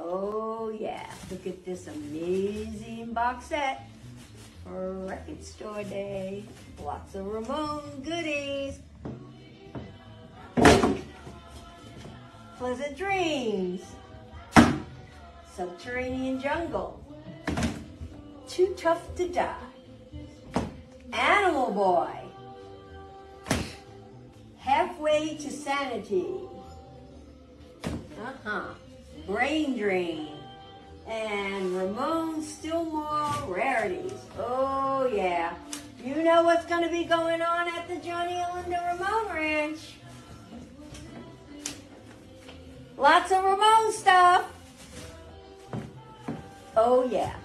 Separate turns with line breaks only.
Oh yeah, look at this amazing box set for Record Store Day. Lots of Ramone goodies. Pleasant Dreams. Subterranean Jungle. Too Tough to Die. Animal Boy. Halfway to Sanity. Brain Drain. And Ramones Still More Rarities. Oh yeah. You know what's going to be going on at the Johnny and Linda Ramone Ranch. Lots of Ramone stuff. Oh yeah.